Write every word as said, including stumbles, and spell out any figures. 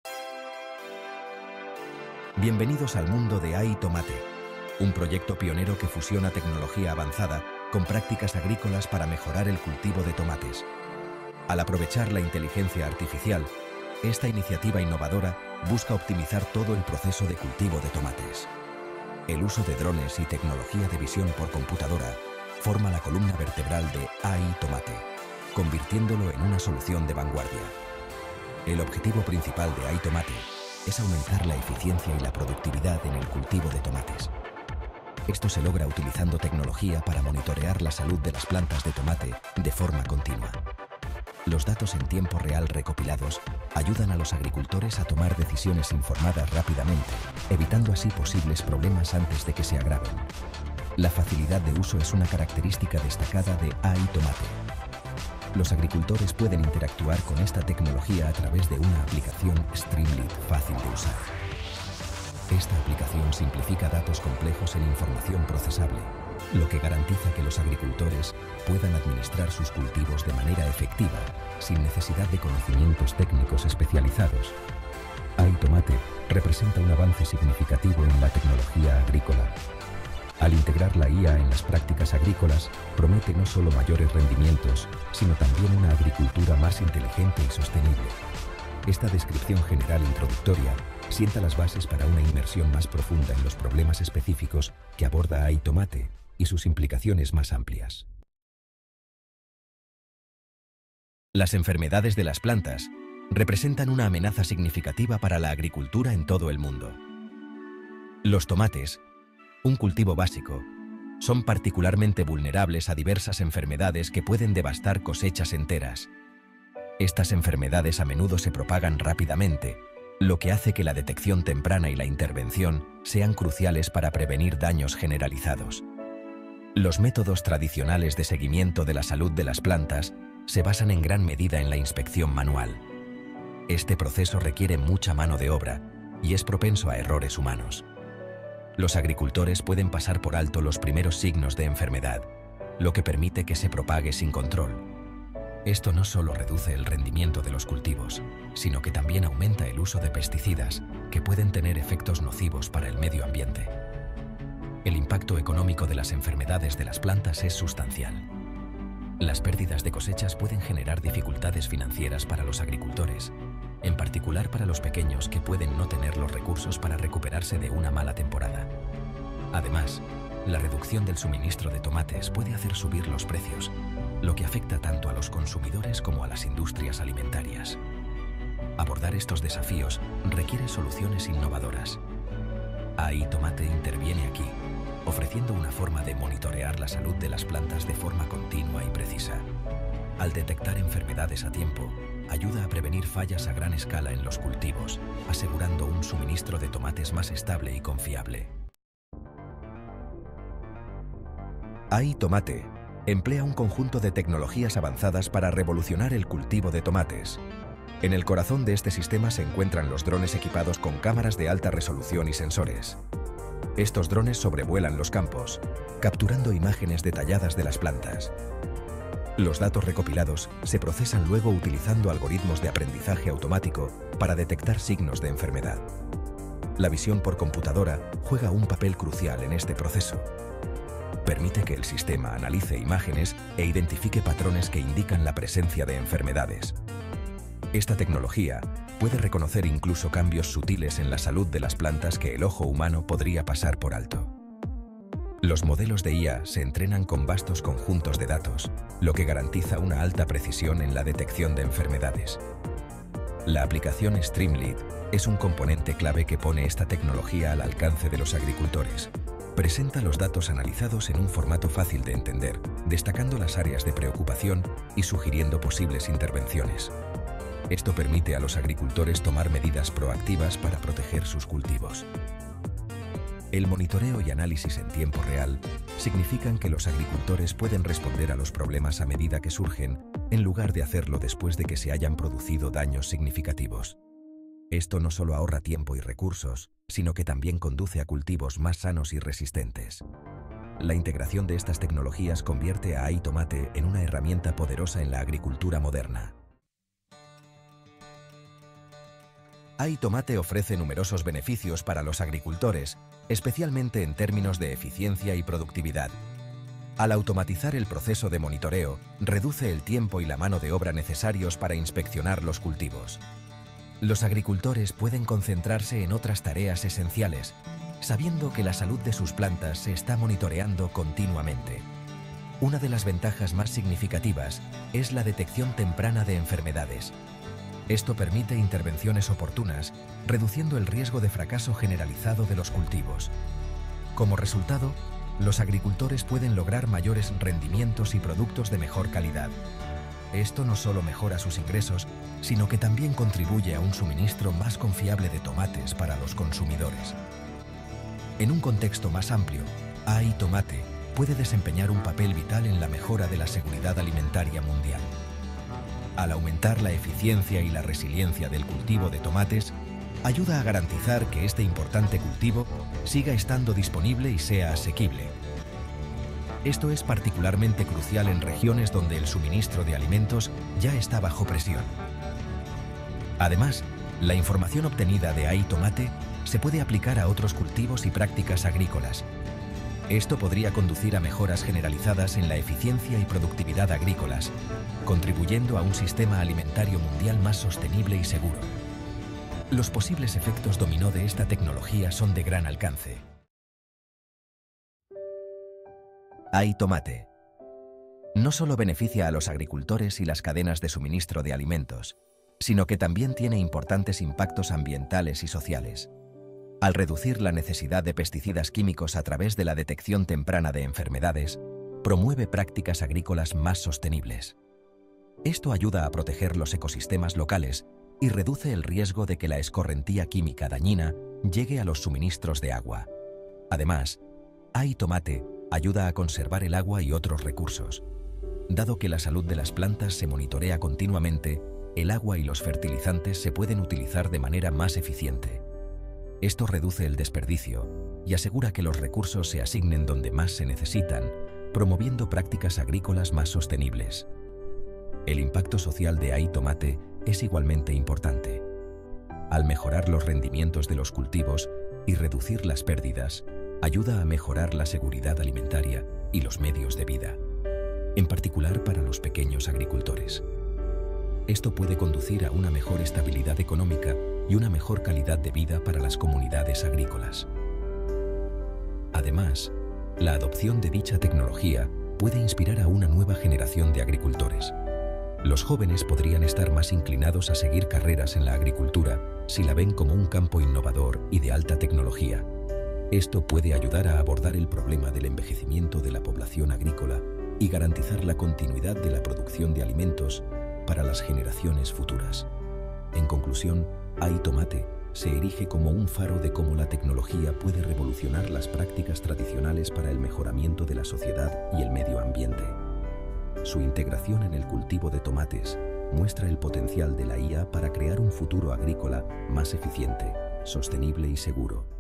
Bienvenidos al mundo de iTomate, un proyecto pionero que fusiona tecnología avanzada con prácticas agrícolas para mejorar el cultivo de tomates. Al aprovechar la inteligencia artificial, esta iniciativa innovadora busca optimizar todo el proceso de cultivo de tomates. El uso de drones y tecnología de visión por computadora forma la columna vertebral de iTomate, convirtiéndolo en una solución de vanguardia. El objetivo principal de iTomate es aumentar la eficiencia y la productividad en el cultivo de tomates. Esto se logra utilizando tecnología para monitorear la salud de las plantas de tomate de forma continua. Los datos en tiempo real recopilados ayudan a los agricultores a tomar decisiones informadas rápidamente, evitando así posibles problemas antes de que se agraven. La facilidad de uso es una característica destacada de iTomate. Los agricultores pueden interactuar con esta tecnología a través de una aplicación Streamlit fácil de usar. Esta aplicación simplifica datos complejos en información procesable, lo que garantiza que los agricultores puedan administrar sus cultivos de manera efectiva, sin necesidad de conocimientos técnicos especializados. iTomate representa un avance significativo en la tecnología agrícola. Al integrar la I A en las prácticas agrícolas, promete no solo mayores rendimientos, sino también una agricultura más inteligente y sostenible. Esta descripción general introductoria sienta las bases para una inmersión más profunda en los problemas específicos que aborda iTomate y sus implicaciones más amplias. Las enfermedades de las plantas representan una amenaza significativa para la agricultura en todo el mundo. Los tomates, un cultivo básico, son particularmente vulnerables a diversas enfermedades que pueden devastar cosechas enteras. Estas enfermedades a menudo se propagan rápidamente, lo que hace que la detección temprana y la intervención sean cruciales para prevenir daños generalizados. Los métodos tradicionales de seguimiento de la salud de las plantas se basan en gran medida en la inspección manual. Este proceso requiere mucha mano de obra y es propenso a errores humanos. Los agricultores pueden pasar por alto los primeros signos de enfermedad, lo que permite que se propague sin control. Esto no solo reduce el rendimiento de los cultivos, sino que también aumenta el uso de pesticidas que pueden tener efectos nocivos para el medio ambiente. El impacto económico de las enfermedades de las plantas es sustancial. Las pérdidas de cosechas pueden generar dificultades financieras para los agricultores, en particular para los pequeños que pueden no tener los recursos para recuperarse de una mala temporada. Además, la reducción del suministro de tomates puede hacer subir los precios, lo que afecta tanto a los consumidores como a las industrias alimentarias. Abordar estos desafíos requiere soluciones innovadoras. iTomate interviene aquí, ofreciendo una forma de monitorear la salud de las plantas de forma continua y precisa. Al detectar enfermedades a tiempo, ayuda a prevenir fallas a gran escala en los cultivos, asegurando un suministro de tomates más estable y confiable. iTomate emplea un conjunto de tecnologías avanzadas para revolucionar el cultivo de tomates. En el corazón de este sistema se encuentran los drones equipados con cámaras de alta resolución y sensores. Estos drones sobrevuelan los campos, capturando imágenes detalladas de las plantas. Los datos recopilados se procesan luego utilizando algoritmos de aprendizaje automático para detectar signos de enfermedad. La visión por computadora juega un papel crucial en este proceso. Permite que el sistema analice imágenes e identifique patrones que indican la presencia de enfermedades. Esta tecnología puede reconocer incluso cambios sutiles en la salud de las plantas que el ojo humano podría pasar por alto. Los modelos de I A se entrenan con vastos conjuntos de datos, lo que garantiza una alta precisión en la detección de enfermedades. La aplicación Streamlit es un componente clave que pone esta tecnología al alcance de los agricultores. Presenta los datos analizados en un formato fácil de entender, destacando las áreas de preocupación y sugiriendo posibles intervenciones. Esto permite a los agricultores tomar medidas proactivas para proteger sus cultivos. El monitoreo y análisis en tiempo real significan que los agricultores pueden responder a los problemas a medida que surgen, en lugar de hacerlo después de que se hayan producido daños significativos. Esto no solo ahorra tiempo y recursos, sino que también conduce a cultivos más sanos y resistentes. La integración de estas tecnologías convierte a iTomate en una herramienta poderosa en la agricultura moderna. iTomate ofrece numerosos beneficios para los agricultores, especialmente en términos de eficiencia y productividad. Al automatizar el proceso de monitoreo, reduce el tiempo y la mano de obra necesarios para inspeccionar los cultivos. Los agricultores pueden concentrarse en otras tareas esenciales, sabiendo que la salud de sus plantas se está monitoreando continuamente. Una de las ventajas más significativas es la detección temprana de enfermedades. Esto permite intervenciones oportunas, reduciendo el riesgo de fracaso generalizado de los cultivos. Como resultado, los agricultores pueden lograr mayores rendimientos y productos de mejor calidad. Esto no solo mejora sus ingresos, sino que también contribuye a un suministro más confiable de tomates para los consumidores. En un contexto más amplio, iTomate puede desempeñar un papel vital en la mejora de la seguridad alimentaria mundial. Al aumentar la eficiencia y la resiliencia del cultivo de tomates, ayuda a garantizar que este importante cultivo siga estando disponible y sea asequible. Esto es particularmente crucial en regiones donde el suministro de alimentos ya está bajo presión. Además, la información obtenida de iTomate se puede aplicar a otros cultivos y prácticas agrícolas. Esto podría conducir a mejoras generalizadas en la eficiencia y productividad agrícolas, contribuyendo a un sistema alimentario mundial más sostenible y seguro. Los posibles efectos dominó de esta tecnología son de gran alcance. iTomate no solo beneficia a los agricultores y las cadenas de suministro de alimentos, sino que también tiene importantes impactos ambientales y sociales. Al reducir la necesidad de pesticidas químicos a través de la detección temprana de enfermedades, promueve prácticas agrícolas más sostenibles. Esto ayuda a proteger los ecosistemas locales y reduce el riesgo de que la escorrentía química dañina llegue a los suministros de agua. Además, iTomate ayuda a conservar el agua y otros recursos. Dado que la salud de las plantas se monitorea continuamente, el agua y los fertilizantes se pueden utilizar de manera más eficiente. Esto reduce el desperdicio y asegura que los recursos se asignen donde más se necesitan, promoviendo prácticas agrícolas más sostenibles. El impacto social de iTomate es igualmente importante. Al mejorar los rendimientos de los cultivos y reducir las pérdidas, ayuda a mejorar la seguridad alimentaria y los medios de vida, en particular para los pequeños agricultores. Esto puede conducir a una mejor estabilidad económica y una mejor calidad de vida para las comunidades agrícolas. Además, la adopción de dicha tecnología puede inspirar a una nueva generación de agricultores. Los jóvenes podrían estar más inclinados a seguir carreras en la agricultura si la ven como un campo innovador y de alta tecnología. Esto puede ayudar a abordar el problema del envejecimiento de la población agrícola y garantizar la continuidad de la producción de alimentos para las generaciones futuras. En conclusión, iTomate se erige como un faro de cómo la tecnología puede revolucionar las prácticas tradicionales para el mejoramiento de la sociedad y el medio ambiente. Su integración en el cultivo de tomates muestra el potencial de la I A para crear un futuro agrícola más eficiente, sostenible y seguro.